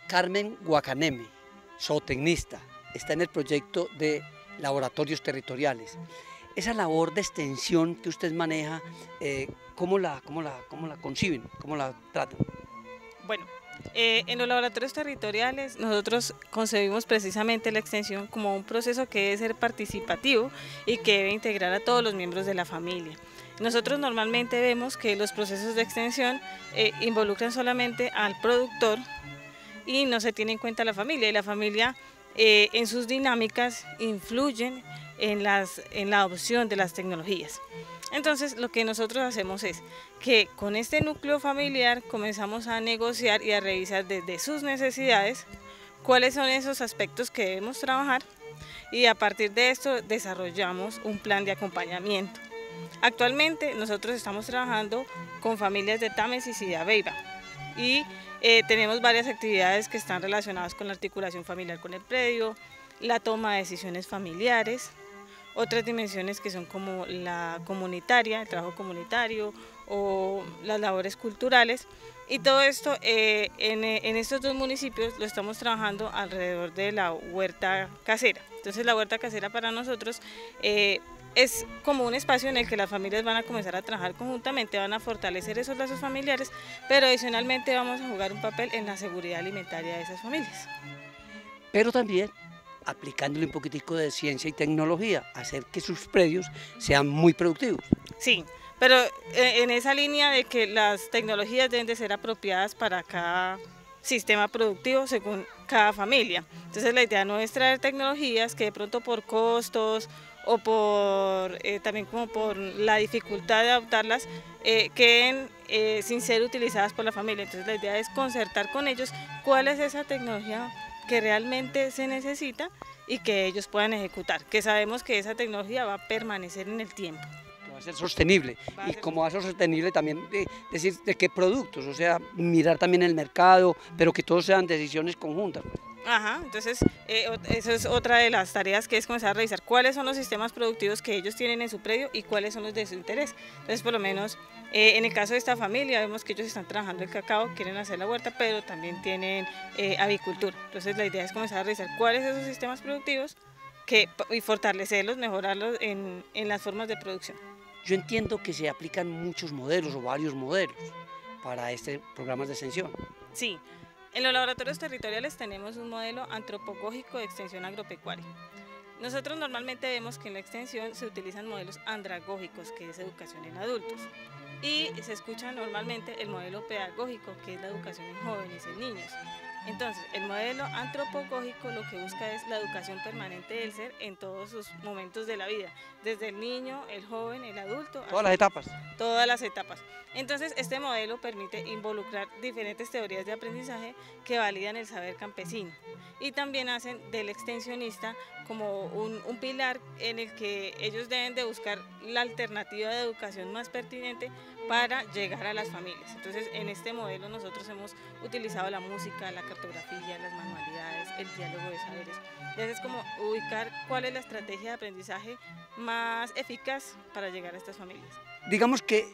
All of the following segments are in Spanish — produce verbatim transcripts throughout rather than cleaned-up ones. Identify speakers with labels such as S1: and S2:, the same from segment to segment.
S1: Carmen Guacaneme, zootecnista, está en el proyecto de laboratorios territoriales. Esa labor de extensión que usted maneja, eh, ¿cómo, la, cómo, la, ¿cómo la conciben? ¿Cómo la tratan?
S2: Bueno, eh, en los laboratorios territoriales nosotros concebimos precisamente la extensión como un proceso que debe ser participativo y que debe integrar a todos los miembros de la familia. Nosotros normalmente vemos que los procesos de extensión eh, involucran solamente al productor y no se tiene en cuenta la familia, y la familia eh, en sus dinámicas influyen en, las, en la adopción de las tecnologías. Entonces lo que nosotros hacemos es que con este núcleo familiar comenzamos a negociar y a revisar desde sus necesidades cuáles son esos aspectos que debemos trabajar, y a partir de esto desarrollamos un plan de acompañamiento. Actualmente nosotros estamos trabajando con familias de Tames y Ciudad-Beiba y eh, tenemos varias actividades que están relacionadas con la articulación familiar con el predio, la toma de decisiones familiares, otras dimensiones que son como la comunitaria, el trabajo comunitario o las labores culturales, y todo esto eh, en, en estos dos municipios lo estamos trabajando alrededor de la huerta casera. Entonces la huerta casera para nosotros eh, es como un espacio en el que las familias van a comenzar a trabajar conjuntamente, van a fortalecer esos lazos familiares, pero adicionalmente vamos a jugar un papel en la seguridad alimentaria de esas familias.
S1: Pero también aplicándole un poquitico de ciencia y tecnología, hacer que sus predios sean muy productivos.
S2: Sí, pero en esa línea de que las tecnologías deben de ser apropiadas para cada sistema productivo según cada familia. Entonces la idea no es traer tecnologías que de pronto por costos o por eh, también como por la dificultad de adoptarlas eh, queden eh, sin ser utilizadas por la familia. Entonces la idea es concertar con ellos cuál es esa tecnología que realmente se necesita y que ellos puedan ejecutar, que sabemos que esa tecnología va a permanecer en el tiempo.
S1: Va a ser sostenible,
S2: Va a
S1: y
S2: ser
S1: como va a ser sostenible también de, decir de qué productos, o sea, mirar también el mercado, pero que todos sean decisiones conjuntas.
S2: Ajá, entonces eh, eso es otra de las tareas, que es comenzar a revisar cuáles son los sistemas productivos que ellos tienen en su predio y cuáles son los de su interés. Entonces por lo menos eh, en el caso de esta familia vemos que ellos están trabajando el cacao, quieren hacer la huerta, pero también tienen eh, avicultura. Entonces la idea es comenzar a revisar cuáles son esos sistemas productivos que, y fortalecerlos, mejorarlos en, en las formas de producción.
S1: Yo entiendo que se aplican muchos modelos o varios modelos para este programa de extensión.
S2: Sí. En los laboratorios territoriales tenemos un modelo antropogógico de extensión agropecuaria. Nosotros normalmente vemos que en la extensión se utilizan modelos andragógicos, que es educación en adultos, y se escucha normalmente el modelo pedagógico, que es la educación en jóvenes, en niños. Entonces, el modelo antropogógico lo que busca es la educación permanente del ser en todos sus momentos de la vida, desde el niño, el joven, el adulto.
S1: Todas las etapas.
S2: Todas las etapas. Entonces, este modelo permite involucrar diferentes teorías de aprendizaje que validan el saber campesino y también hacen del extensionista como un, un pilar en el que ellos deben de buscar la alternativa de educación más pertinente para llegar a las familias. Entonces, en este modelo nosotros hemos utilizado la música, la cartografía, las manualidades, el diálogo de saberes. Entonces, es como ubicar cuál es la estrategia de aprendizaje más eficaz para llegar a estas familias.
S1: Digamos que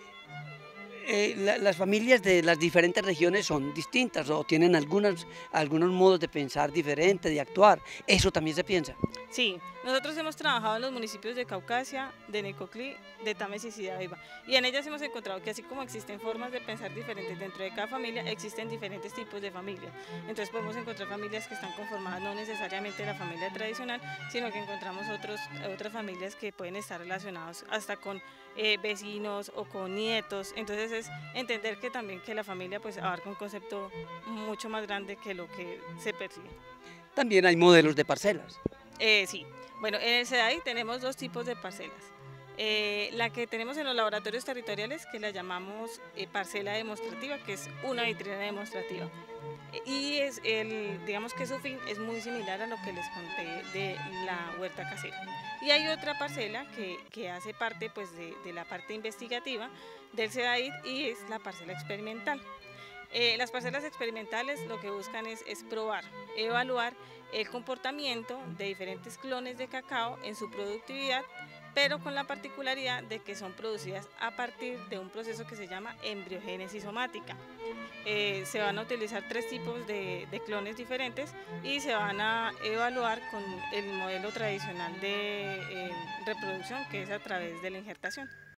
S1: eh, la, las familias de las diferentes regiones son distintas o tienen algunas, algunos modos de pensar diferentes, de actuar. Eso también se piensa.
S2: Sí, nosotros hemos trabajado en los municipios de Caucasia, de Necoclí, de Tames y Ciudad-Beiba, y en ellas hemos encontrado que así como existen formas de pensar diferentes dentro de cada familia, existen diferentes tipos de familias. Entonces podemos encontrar familias que están conformadas no necesariamente de la familia tradicional, sino que encontramos otros, otras familias que pueden estar relacionadas hasta con eh, vecinos o con nietos. Entonces es entender que también que la familia pues abarca un concepto mucho más grande que lo que se percibe.
S1: También hay modelos de parcelas.
S2: Eh, sí, bueno, en el SEDAI tenemos dos tipos de parcelas. Eh, la que tenemos en los laboratorios territoriales, que la llamamos eh, parcela demostrativa, que es una vitrina demostrativa. Eh, y es el, digamos que su fin es muy similar a lo que les conté de la huerta casera. Y hay otra parcela que, que hace parte pues, de, de la parte investigativa del SEDAI, y es la parcela experimental. Eh, las parcelas experimentales lo que buscan es, es probar, evaluar el comportamiento de diferentes clones de cacao en su productividad pero con la particularidad de que son producidas a partir de un proceso que se llama embriogénesis somática. Eh, se van a utilizar tres tipos de, de clones diferentes y se van a evaluar con el modelo tradicional de eh, reproducción, que es a través de la injertación.